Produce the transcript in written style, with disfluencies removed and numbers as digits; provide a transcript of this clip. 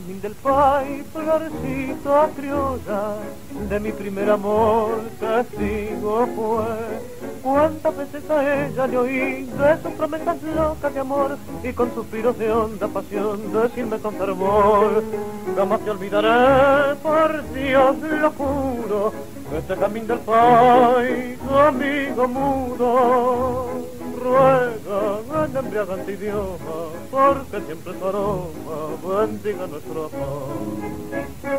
jazmín del país, florcita criolla, de mi primer amor testigo fue. Cuántas veces a ella le oí de sus promesas locas de amor y con suspiros de honda pasión decirme con fervor: jamás te olvidaré, por Dios lo juro, este jazmín del país, amigo mudo. Ruega en embriagante idioma, porque siempre su aroma bendiga nuestro amor.